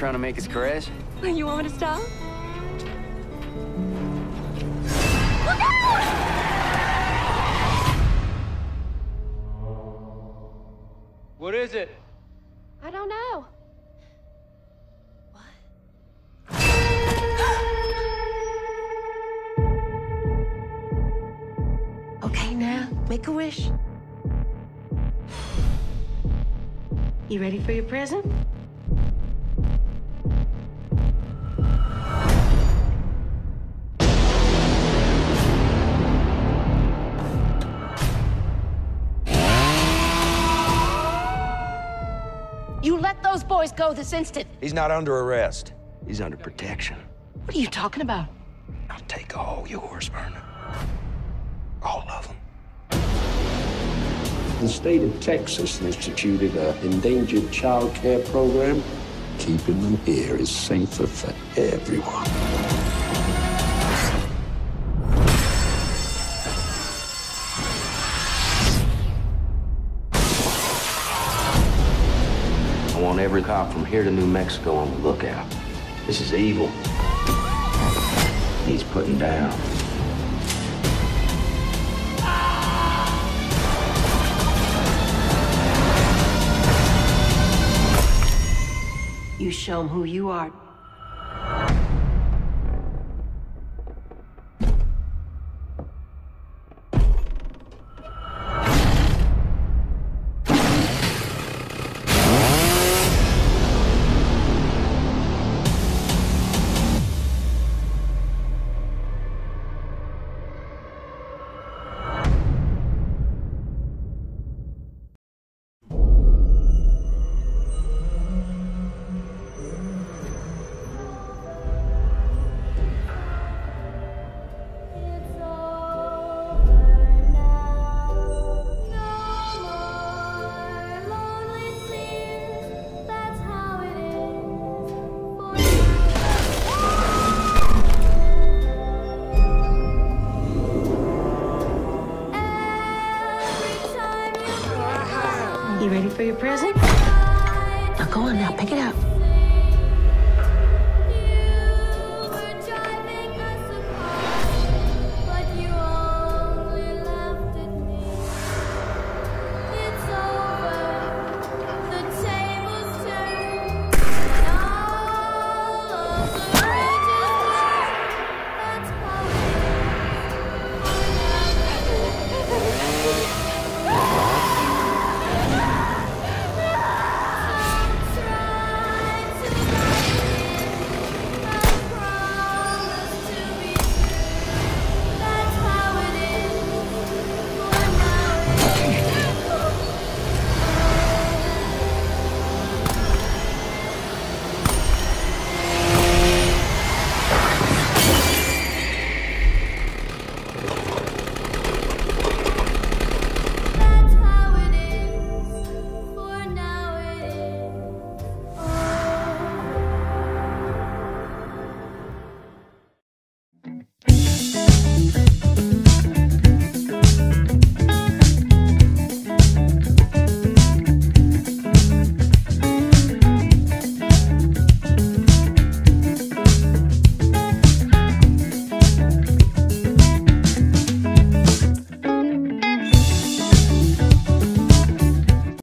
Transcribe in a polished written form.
trying to make us crash? You want me to stop? Look out! What is it? I don't know. Okay, now, make a wish. You ready for your present? You let those boys go this instant. He's not under arrest. He's under protection. What are you talking about? I'll take all yours, Verna. All of them. The state of Texas instituted an endangered child care program. Keeping them here is safer for everyone. I want every cop from here to New Mexico on the lookout. This is evil. He's putting down. You show them who you are. You ready for your present? Now go on now, pick it up.